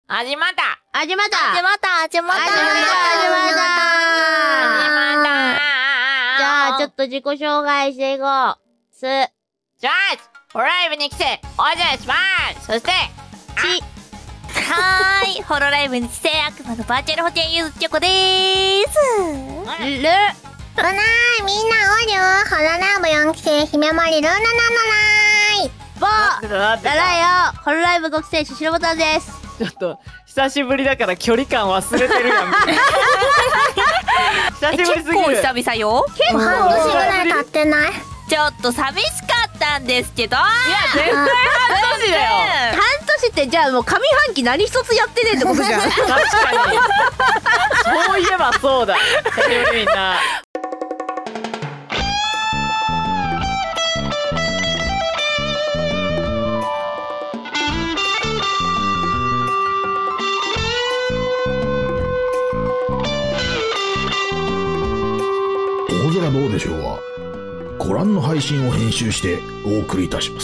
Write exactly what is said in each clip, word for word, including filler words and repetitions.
始まった。 始まった。 始まった。始まった。 始まった。始まった。 始まった。 じゃあ、ちょっと自己紹介していこう。す。 じゃあ、ホロライブに来て、お願いします。そして、 ち。はーい。ホロライブに来て、悪魔のバーチャルホテルユーズチョコでーす。 る。 うなー、みんなおるよ。ホロライブよんきて、ひめまりルーナなのらーい。 ぼーだらよ。ホロライブごき選手、白ボタンです。 ちょっと、久しぶりだから距離感忘れてるやん。久しぶりすぎる。 結構久々よ。 結構半年ぐらい経ってない。 ちょっと寂しかったんですけど。いや、絶対半年だよ。 半年って、じゃあもう上半期何一つやってねえってことじゃん。 確かに。そういえばそうだ。久しぶりみんな。 大空どうでしょうはご覧の配信を編集してお送りいたします。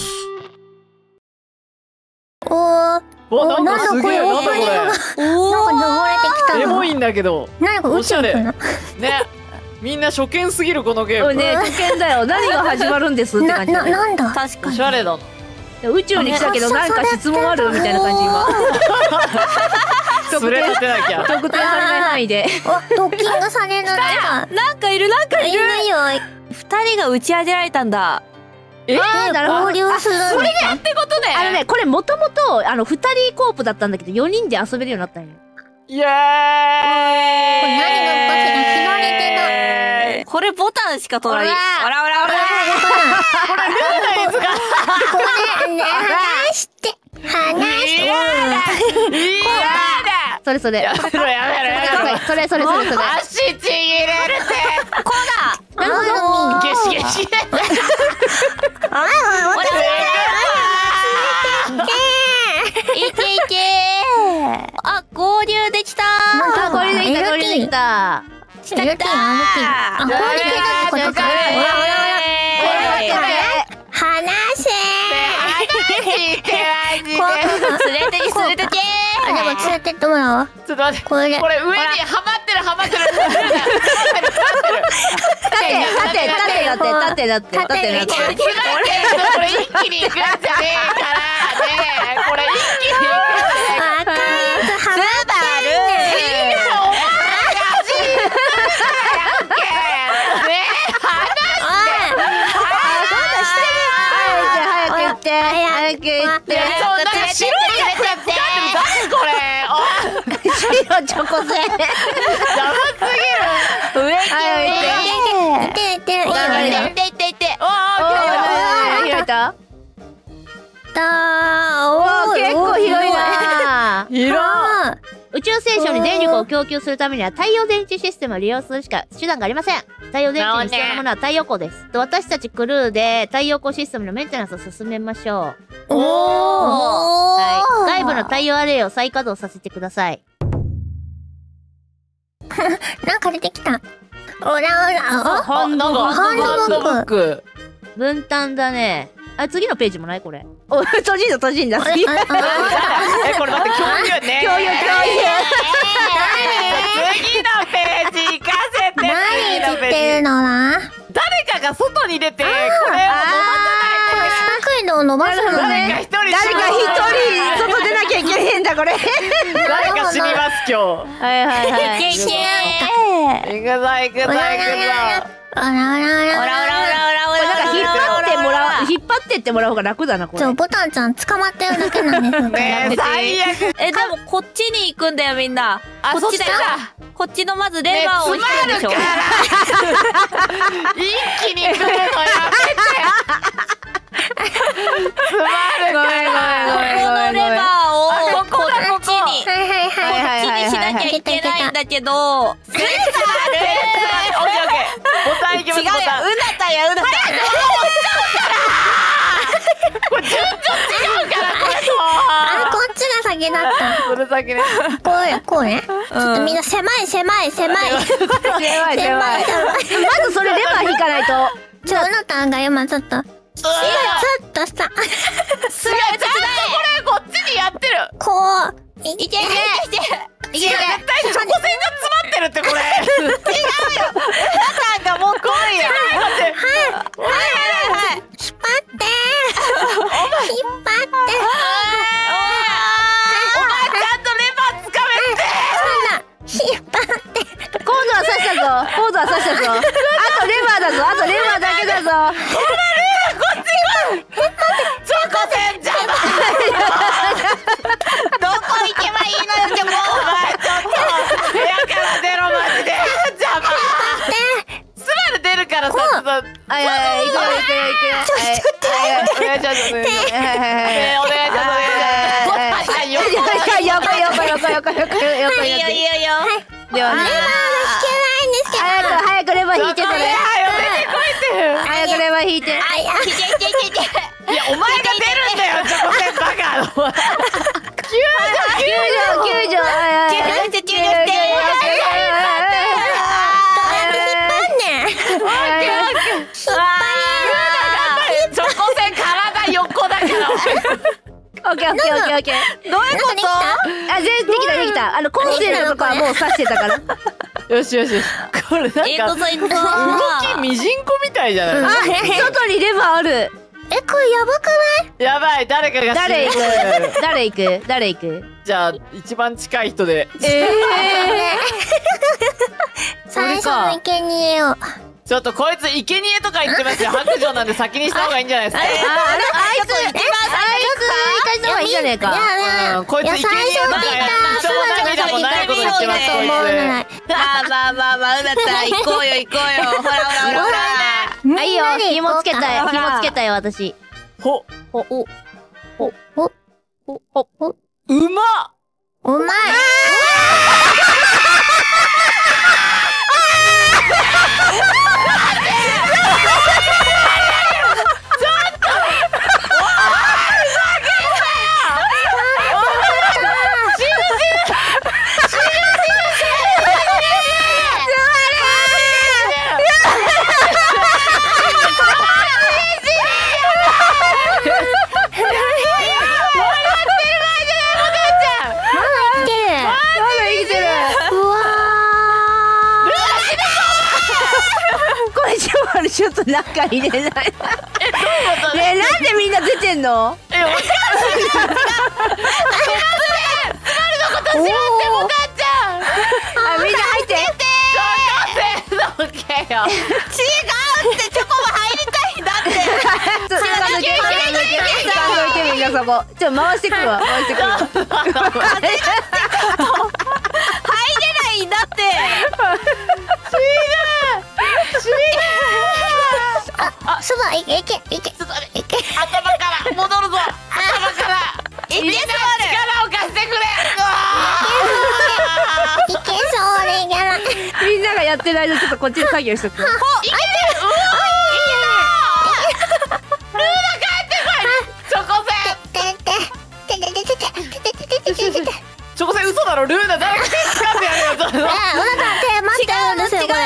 おーお、なんかすげえ、なんだこれ。 なんか流れてきたの。 エモいんだけど。 なんか宇宙かな。 ね、みんな初見すぎるこのゲーム。 ね、初見だよ。何が始まるんですって感じ。 な、なんだ。 確かに。 おしゃれだな。 宇宙に来たけど、なんか質問あるみたいな感じ今。 それ立てなきゃ。 特定されない範囲で。 お、ドッキングされる。 なんかいる、なんかいる。 いるよ。 二人が打ち上げられたんだ。 え、 あ、なるほど。 交流する。 それでってことね。 あのね、これもともと、あの、二人コープだったんだけど、四人で遊べるようになったんよ。 イエーイ。 これ何がおかしいの？左手これボタンしか取らない。 ほらほらほらほら。 これルーナに使う。 これ、話して。話して。 やだ。 それそれ。 やめろやめろやめろ。 それそれそれそれ。 足ちぎれるって。 こうだ。 なるほど。 ゲシゲシ。 ああ、私いけいけー。あ、合流できたー。 あ、これできた、これできた。 ルーティン、ルーティン。あ、これだってことか。話せー。連れてけ、連れてけー。あ、でも連れてってもらおう。 ちょっと待って。 これこれ上にはまってるはまってる。 縦、縦、縦だって、縦だって、縦だって。 これ一気に行くんじゃねえからね。これ一気に行くんじゃねえから。 赤いやつはまってる。 早く行って。 そんな白いやつやって。何これ。 白チョコゼ。 やばすぎる。 上にいっていっていいよね。 いっていっていって。 おー、開いた。 だおー、結構広いな。 広い。 宇宙ステーションに電力を供給するためには太陽電池システムを利用するしか手段がありません。太陽電池に必要なものは太陽光です。私たちクルーで太陽光システムのメンテナンスを進めましょう。 おー。 はい。外部の太陽アレイを再稼働させてください。 なんか出てきた。オラオラ。 あ、なんかハンドブック。 分担だね。あ、次のページもないこれ。お、閉じんだ、閉じんだ。次。 え、これ待って、共有ね。 共有、共有。 次のページ行かせて。 何言ってるのな。 誰かが外に出て、これを伸ばさない。 これ四角いのを伸ばすの誰かね。 一人誰か一人、外出なきゃいけねえんだ、これ。 誰か死にます、今日。 はいはいはい。 いけいけー。 行くぞ、行くぞ、行くぞ。 オラオラオラオラオラオラオラオラ。 なんか引っ張ってもらう、引っ張ってってもらう方が楽だな、これ。 ちょ、ボタンちゃん捕まってるだけなんです。 ねえ、最悪。 え、でもこっちに行くんだよみんな。こっちだよ。こっちのまずレバーを押してるでしょ。 一気に来るのやめて。つまるから。 ここのレバーをこっちに。 はいはいこはい。 っちにしなきゃいけないんだけど。スーパーでオッケーオッケー。ボタン行きます、 違うよ。 ボタン。 うなったやうなった。 これ順序違うから、これと。 あ、こっちが先だった。 それ先ね。 こうね、こうね。ちょっとみんな狭い狭い狭い。 狭い狭い。まずそれレバー引かないと。 ちょ、うなたんが今ちょっと。ちょっとさ。 すごい、ちゃんとこれこっちにやってる。 こう。 いけいけいけいや絶対チョコ線が詰まってるってこれ。違うよ。なんかもう来いよ。 はいはいはい引っ張って引っ張ってお前ちゃんとレバーつかめって。 引っ張ってコードは刺したぞ。コードは刺したぞ。あとレバーだぞ。あとレバーだけだぞ。 チョコ線邪魔。 どこ行けばいいのよチョコ。 お前ちょっと部屋から出ろマジで。邪魔。スバル出るからさちょっと。 あいやいや行くよ行くよ行くよ。 お願いします。お願いします。お願いします。 いやいや横横横横横横横。 いいよいいよいいよ。 ではね。 引けないんですけど早く早くレバー引いてそれ。早くレバー引いて。 いけいけいけいけ。 いやお前が出るんだよチョコ線バカ。救助救助救助。 注入して注入して。 チョコ線体横だから。 オッケーオッケーオッケーオッケー。 どういうこと？ あ全然できたできた。あのコンセントとかはもう刺してたから。 よしよし。これなんかえこそいくぞ。 動きミジンコみたいじゃない。 あ外にレバーある。 えこれやばくない？ やばい誰かが死ぬ。 誰行く誰行く誰行く。 じゃあ一番近い人で。 ええ。 最初の生贄をちょっとこいつ生贄とか言ってますよ。白状なんで先にした方がいいんじゃないですか。 ああれあいつあいつ一回した方がいいんじゃねえか。 うんこいつ生贄とかやって人の涙もないこと言ってますこいつ。 まあまあまあまあだったら行こうよ行こうよ。ほらほらほらほら。 あいいよ紐つけたよ紐つけたよ私。 ほほおほほほほほ。 うまっ。 うまいちょっと中入れない。え、どういうこと？え、なんでみんな出てんの？ え、わかんない。スバルのこと知らんってもたっちゃん。 あ、みんな入って。 ちょっとせーのけよ。 違うってチョコも入りたいんだって。 つかんどいて、つかんどいて、つかんどいてみんなそこ。ちょっと回してくるわ、回してくるわ。 入れないんだって。 あ、そばいけいけいけちょっといけ。頭から戻るぞ。頭から。 いけみんな力を貸してくれ。 いけそうでいけない。 みんながやってる間ちょっとこっちで作業しとく。 いける。うわー。ルーナ帰ってこい。チョコセン。 てててててててててててて。 チョコセン嘘だろ。ルーナ誰か手掴んでやるよ。 え、お腹手待ってるんですよこれ。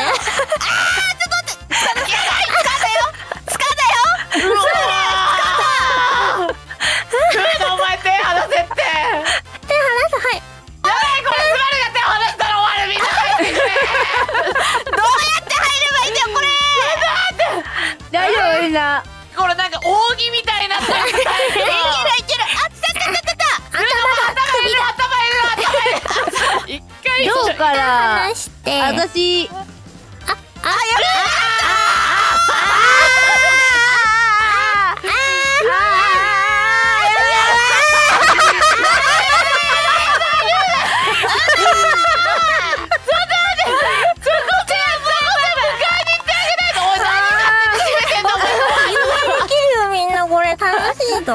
大丈夫みんな。 これなんか扇みたいになってる。いけるいける。 あっ来た来た来た来た。 頭いる頭いる頭いる。一回今日から話して私あ、あ、や違う。おい、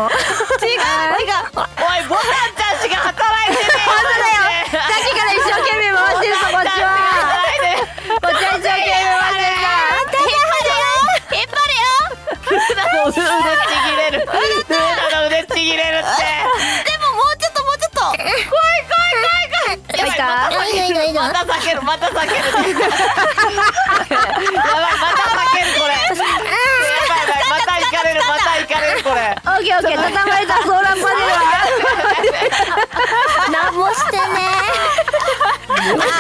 ボタンちゃんしか働いてねえ。 本当だよ。さっきから一生懸命回してるぞこっちは。こっちは一生懸命回してるぞ。 引っ張れよ。 ルーナの腕ちぎれる。ルーナの腕ちぎれるって。 でももうちょっともうちょっと。 怖い怖い怖い怖い。 入った？ いいよいいよいいよ。 また避けるまた避ける。やばいまた避けるこれ。やばいやばいまた行かれるまた行かれるこれ。 オッケーオッケー畳まれたソーラーパネルは。 なんも分。めちゃくちゃ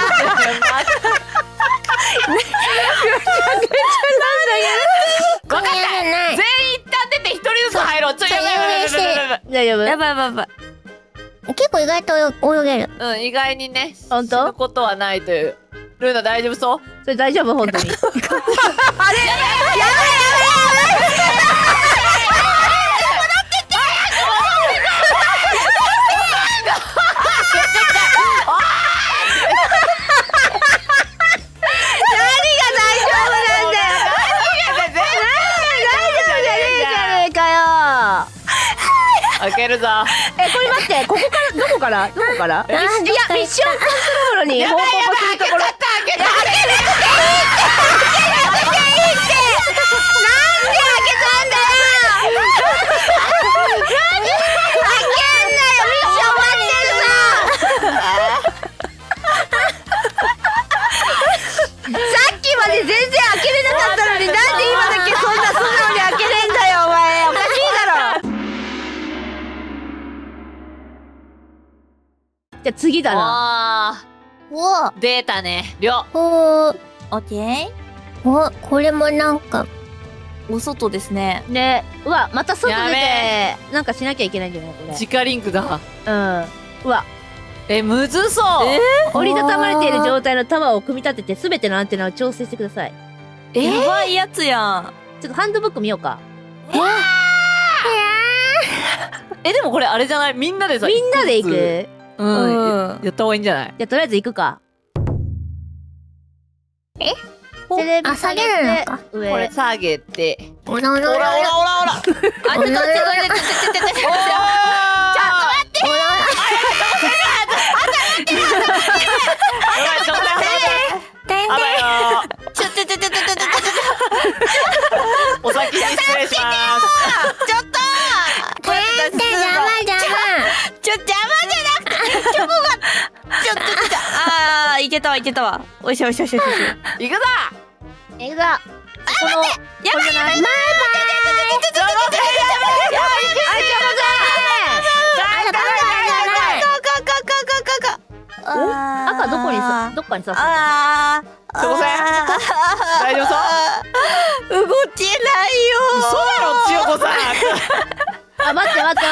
分かった。全員一旦出て一人ずつ入ろう。ちょっとやばいやばいやばいやばい。 大丈夫。 やばいやばいやばい。 結構意外と泳げる。 うん、意外にね、 ほんと死ぬことはないという。ルーナ大丈夫そう？ それ大丈夫本当に。あれやばいやばいやばい開けるぞ。 え、これ待って、ここからどこからどこから？いや、ミッションコントロールに報告するところ。開けて開けて開けていいって開けていいってなんで開けたんだよ。開けんなよ、ミッション終わってるぞ。さっきまで全然開けれなかったのに、なんで今だけそんな素直に開けれんだよ、お前。おかしいだろ。じゃあ次だな。 おー、出たね。りょ。 おー、 オッケー。 お、これもなんか、 お外ですね。 ね、うわ、また外出やべてえ、 なんかしなきゃいけないんじゃないこれ。 直リンクだ。 うん。うわ、 え、むずそう。 え折りたたまれている状態のタワーを組み立てて、すべてのアンテナを調整してください。 ー、やばいやつやん。 ちょっとハンドブック見ようか。 え、でもこれあれじゃない？みんなでさ、 みんなで行一個ずく。 つうん、 うんやった方がいいんじゃない？ じゃあとりあえず行くか。 えテレビあ下げるのか上。 これ下げて。 おらおらおらおらおらおらおら。 あ、ちょっと待って、ちょっと待って、ちょっと待って、ちょっと待って。 ちょっと待っておらおらあらよちょっと、ちょっと、ちょっと、ちょっと、ちょっお先に失礼します。 と、ちょっとこれ、 先生邪魔邪魔ちょ、邪魔じゃなくて、チョコが、ちょっと、ちょっと、あー、いけたわ、いけたわ。おいしょ、おいしょ、おいしょ、おいしょ。 行くぞ。 行くぞ。この、 やばい、やばい、やばい、 赤どこにさ、どっかに刺す。 あー、 そこせん大丈夫そう？ 動けないよー。 嘘だろ、千代子さん。 あ、待って待って待って待って。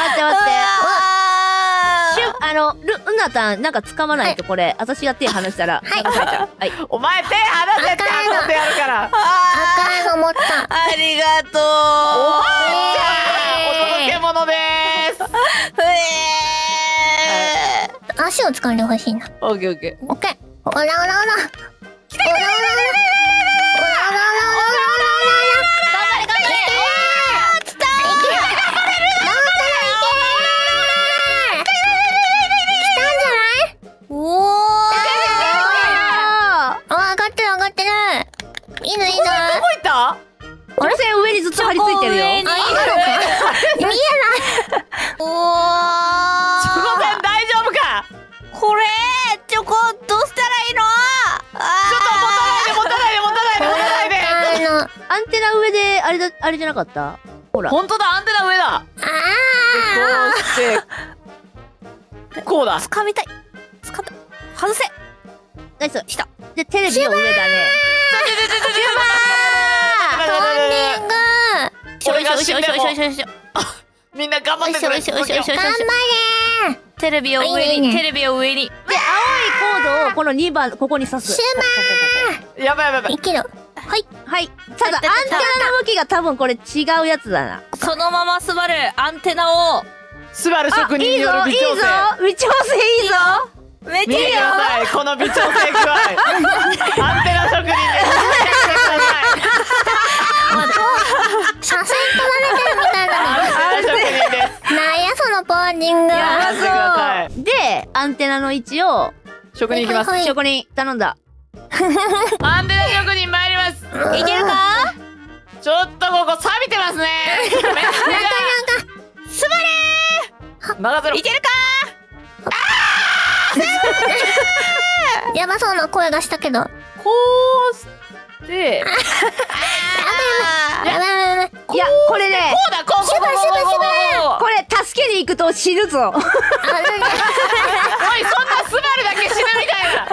あシュあの、ル、うなたん、なんか掴まないとこれ、私が手離したら、はい、はい、はい。 お前手離せってあの手やるから。 あ赤いの持ったー、ありがとう。 お前ちゃん、お届け物でーす。 えー、 足を掴んでほしいな。 オッケーオッケー。 オッケー。おらおらおら。来てくれ。おらおらおら。おらおらおらおらおらおらおら。 頑張れ、頑張れ。 いけ。頑張れる。頑張れいけ。来たんじゃない？ おー。 あ、上がってる上がってる。いいのいいの。 どこ行った？ あれ線上にずっと張り付いてるよ。 上にあ、いいのか。見えない。 おー。 チョコさん大丈夫か？ これ、チョコ、どうしたらいいの？あちょっと持たないで持たないで持たないで持たないで。 あの、 アンテナ上で、あれだ、あれじゃなかったほら。 本当だ、アンテナ上だ。 あこうしてこうだ。 ー、掴みたい。掴んだ。外せ。 ナイス。 来た。 で、テレビの上だね。 ートンネング俺が死んでもよいしょよいしょよいしょよいしょ。 みんな頑張ってくれ。 よいしょよいしょよいしょよいしょ頑張れテレビを上に、 いいねテレビを上に。 で、青いコードをこのにばん、ここに刺す。 シュやばいやばいやばい。 いける。 はい。はい。ただ、アンテナの向きが多分これ違うやつだな。 そのまま座るアンテナを、 スバルあ、 職人いいぞによる微調整。 いいぞ微調整いいぞめっ見てください、この微調整具合。アンテナ職人で見てください。 写真撮られてるみたいなアンテナ職人です。 の。なんやそのポージング。 やらせてください。 で、アンテナの位置を、 職人いきます。 はい職人頼んだ。 アンテナ職人参ります。 いけるか？ ちょっとここ錆びてますね。めっちゃすばれ任せろ。 いけるか？ やばそうな声がしたけど。やこうしてあばいやばいやばい。 いや、これね、 こうだ、こうこうこうこうこうこうこれ助けに行くと死ぬぞ。 おい、そんなスバルだけ死ぬみたいな。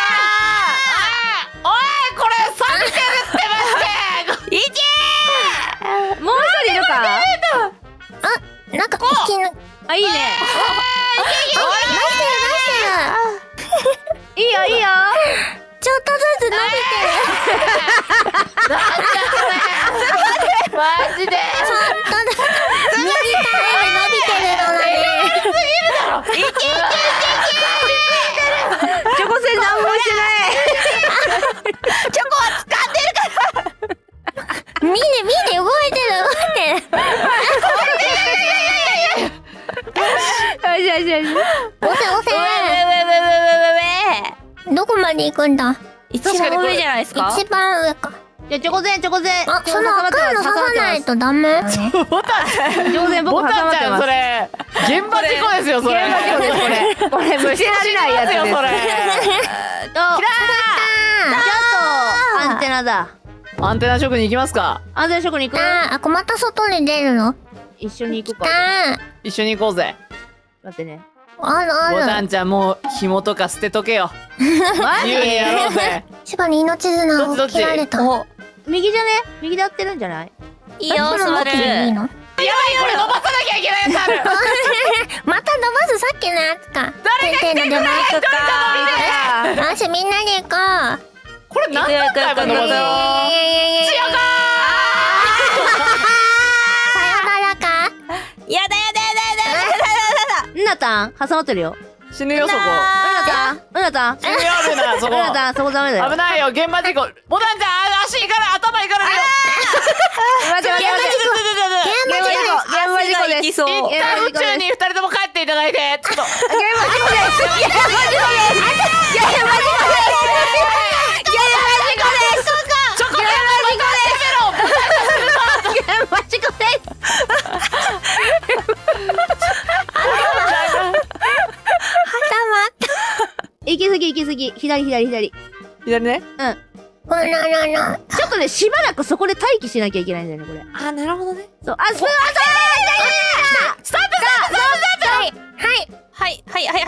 おいこれ錆びてるってマジで。いけもう一人いるか。 なんか引きのあ、いいね。 出してる出してる。 いいよいいよ。 ちょっとずつ伸びてる。 なんだこれマジで。 ちょっとずつ右タイで伸びてるのなね。 いけいけいけいチョコセン何もしてない。 チョコは掴んでるから見て見て動いてる動いてる。 よしよしよし。 押せ押せ。 上上上上上上どこまで行くんだ。 一番上じゃないですか。 一番上か。 じゃチョコセンチョコセン。 あ、その赤いの刺さないとダメ。 チョコセン僕ボ挟まタンちゃんそってます。 れ現場事故ですよそれ。 現場事故ですこれ。これ無視られないやつです。 よそれ。 とちょっとアンテナだ。 アンテナ職に行きますか。 アンテナ職に行く？ あ、あ、また外に出るの。 一緒に行くか。 あ、 一緒に行こうぜ。 待ってね。 あるある。 ボタンちゃんもう紐とか捨てとけよ。 マジ？ 自由にやろうぜ。 千葉に命綱を切られた。 お、 右じゃね？右で合ってるんじゃない？ いいよそれ持そってるいいれ。 の？ やばいこれ伸ばさなきゃいけないやつある。 また伸ばすさっきのやつか。誰が来てくれないか。よしみんなで行こう。 これ何回も伸ばすよ。 いやいやいやいや強かさよならか。 やだやだやだやだやだやだ。 うなたん挟まってるよ。 ー。死ぬよそこ。 うなたんうなたん死ぬよルナそこ。 うなたんそこダメだよ。 危ないよ現場事故。ボタンちゃん足いかない頭いかないよ。 待って待って待って。現場事故現場事故です。 行きそう。 一旦宇宙に二人とも帰っていただいてちょっと。 現場事故です。現場事故です。現場事故です。現場事故です。 チョコレート現場事故です。行き過ぎ行き過ぎ。左左左。 左ね。 うん。 ほららら。 ちょっとね、しばらくそこで待機しなきゃいけないんだよね、これ。 あなるほどね。 そう。あ、スプーン、あ、そうスタートスタートスタート。 はいはい。 はいはいはいはい。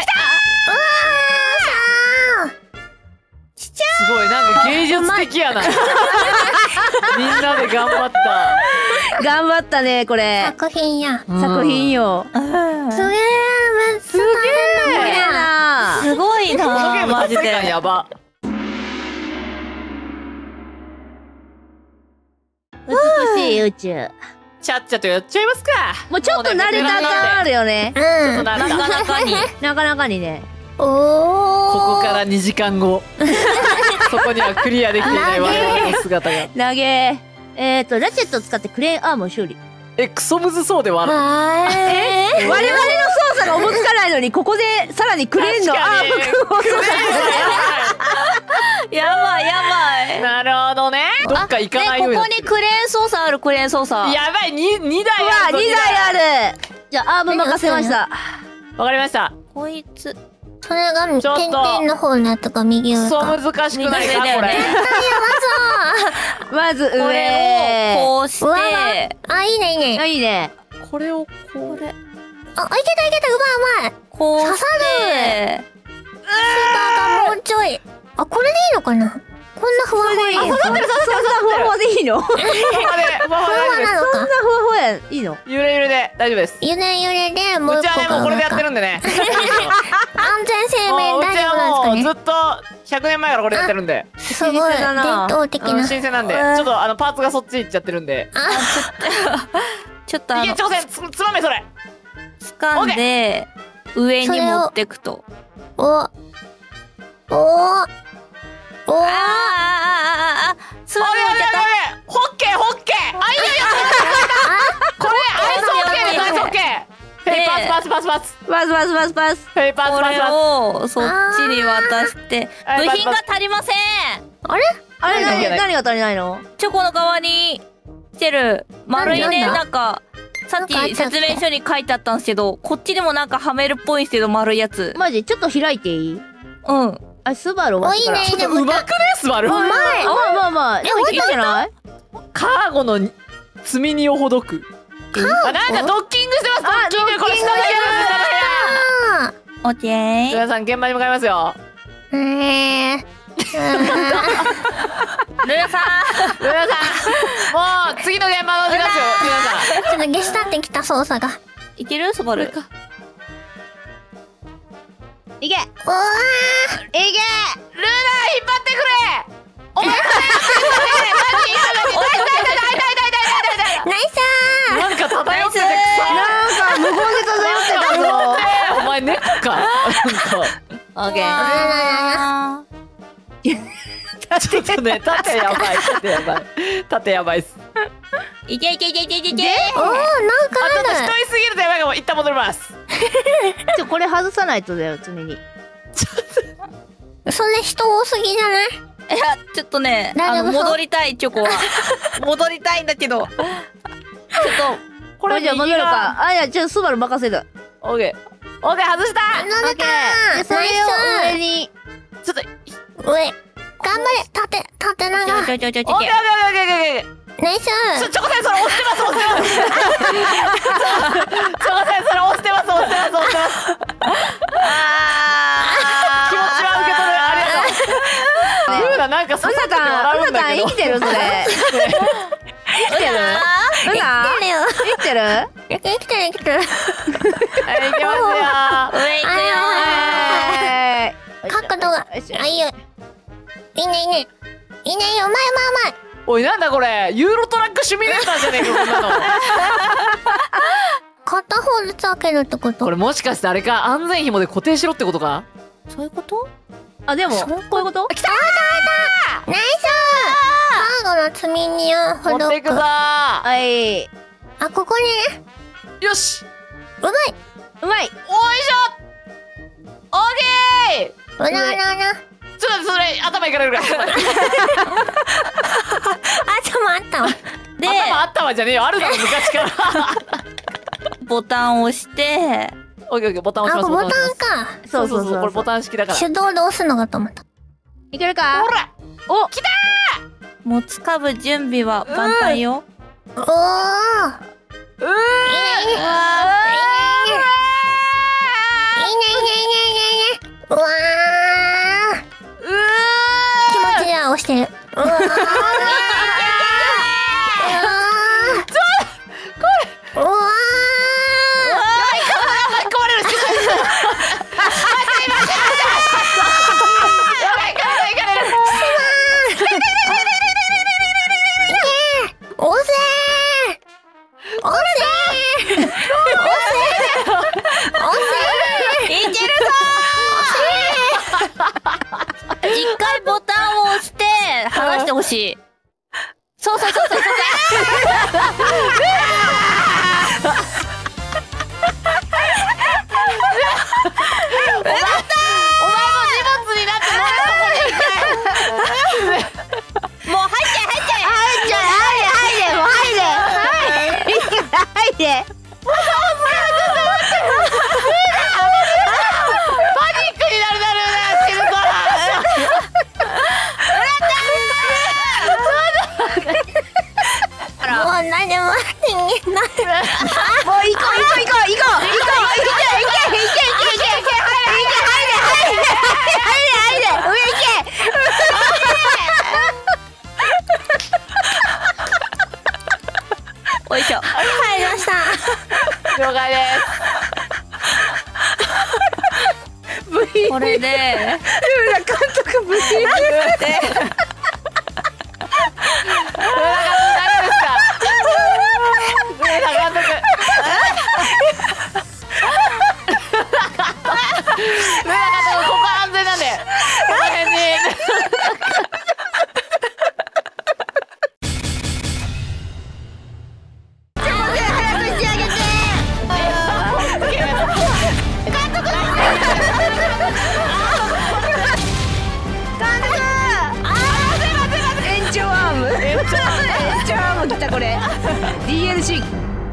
うわすごいなんか芸術的やな。みんなで頑張った。 頑張ったね、こー。 れ。 作品や。 作品よ。 すげえ。めっちゃすげえな。 すごいこのゲーなムマジでマジで。 やば。 美しい宇宙。 ちゃっちゃとやっちゃいますか。 もうちょっと慣れた感あるよね。 うん。 ななかなかに。 なかなかにね。 おお。 ここからにじかんご。そこにはクリアできていない我々の姿が。 投げ。えーと、ラチェットを使ってクレーンアームを修理。 えクソむずそうではある。 はーい。 我々の操作がおぼつかないのに、ここでさらにクレーンのアーム君を操作する。 やばいやばい。 なるほどね。どっか行かないようにね、ここなってる。 にクレーン操作あるクレーン操作。 やばいに二台うわ、 あるぞ。 にだいある。じゃあ、アーム任せました。 わかりました。 こいつ。 それがちょっと点々の方のやつが右上クソか。 難しくないかこれ。 右上だよねまずこれ上。 をこうしうわて。 あ、いいねいいね。 あ、いいね。 これをこう。 あ、いけたいけた、うまいうまい。 こうし刺さて。 だがもうちょい。あ、これでいいのかな。こんなふわふわいいのか。 そんなふわふわでいいの？そんなふふわふわでふわふわで大丈夫です。 なのか。 ふわふわやいいの？ ゆれゆれで大丈夫です。 ゆれゆれでもううちはね一個もうこれでやってるんんでね。 安全性もううち面大丈夫はもなんですかね。 うずっとひゃくねんまえからこれやってるんで、 すごい老舗だな伝統的うんな。 新鮮なんで、 うんちょっとあのパーツがそっち行っちゃってるんで。 ちょっとあのいけ挑戦つつまめそれ。 掴んで上に持ってくと。 お、お、お、 ああああああ。つまあれあれみ持っちゃった。 あれホッケーホッケー。あいいよいいよ。これアイスホッケーですアイスホッケー。ヘイパスパスパスパス。 パスパスパスパス。 ヘイパスこれパスパス。 をそっちに渡してあー部品が足りません。 あれ何何が何が足りないの？ チョコの側にしてる丸いね、 なんだなんかさっなんかあっきたっけ説明書に書いてあったんですけど、こっちにもなんかはめるっぽいんですけど、丸いやつ。 マジちょっと開いていい？ うん。 あ、スバル終わお、 ってから。 いいねいいね。 うまくねスバル。 うまい。 まあまあまあ、いいんじゃない？ カーゴの積み荷をほどく。 あ、なんかドッキングしてます。ドッキング、これ下の部屋です。下の部屋。 オッケー。 皆さん現場に向かいますよ。 えー。 ルナさん。 ルナさん、もう次の現場の時間ですよ。皆さん。 ちょっとゲシュタってきた操作が。 いける？そばる。 いけ。 おー。 いけ。 ルナ引っ張ってくれ。お前これ。 ナイスー。 なんか漂っててなんか無言で漂ってたぞ。 お前猫か。 オッケー。 あちょっとね、縦やばい、縦やばい、縦やばいっす。 いけいけいけいけいけいけ。 おー、なんかあ、ちょっとある。 人いすぎるとやばいかも。一旦戻ります。 ちょこれ外さないとだよ常に。 それ人多すぎじゃない？ いや、ちょっとね、あの、 大丈夫そう戻りたい、チョコは。戻りたいんだけど。ちょっと、 これじゃあ戻るか。あ、いや、じゃあスバル任せる。 オッケー。オッケー、外した。 乗れたー。 でそれをナイ上に。 ちょっと。 ス。上。頑張れ。縦、縦長。 ちょちょちょちょちょオッケー、オッケー、オッケー、オッケー。 ナイスちょ、チョコさん、それ押してます、押してます。チョコさん、それ押してます、押してます、押してます。気持ちは受け取る。ありがとう。ルーナ、なんか刺さってて笑うんだけど。 生きてるそれ。生きてる？うな？ 生きてるよ。 生きてる？ 生きてる生きてる。 はい、行きますよ。 上行くよえー角度が。あ、いいよ。いいねいいね。いいねいいよ。うまいうまいうまい。 おい、なんだこれ、ユーロトラックシミュレーターじゃねえか、こんなの。 片方ずつ開けるってことこれもしかしてあれか、安全紐で固定しろってことか。 そういうこと？ あ、でも、こういうこと？ 来たナイスー。カードの積み荷をほどー持っていくぞー。 はい。 あ、ここにね。 よし。 うまい。 うまい。 おいしょ。オッケー。 うなうなうな。 ちょっとそれ頭いかれるぐらい。 頭あったわ。 で、 頭あったわじゃねえよ。あるだろ昔から。 ボタンを押して、 オッケーオッケー、ボタン押しあ、 ます。 これボタン押しますか。 そうそうそう。 これボタン式だから。 手動で押すのかと思った。 いけるか？ ほら。 お、 来たもつかぶ準備は万端よ。 おー。 ー。うー。 いいねいいね。いいねいいねいいねいいねいいね。うわー。 うー。 気持ちでは押してる。うわー。うわー。うわー。 壊れる。やばい、かれる、かれる。 押せー。押せー。押せー。押せー。 いけるぞー。一回ボタンを押して離してほしい。そうそうそうそうそう。 お前も荷物になって乗れ、そこに。 もう入っちゃえ入っちゃえ。 入っちゃえ、入れ、入れ、もう入れ。入れ、入れ。 パニックになるだろうな、死ぬから。 もう何でも人間なる。 もう行こう、行こう、行こう、行こう、行こう、行け、行け、行け、行け、行け、行け、入れ、入れ、入れ、入れ、入れ、入れ、上行け。 おいしょ。 入りました。 了解です。 これで、 ルーラ監督無事。延長アーム来たこれ ディーエルシー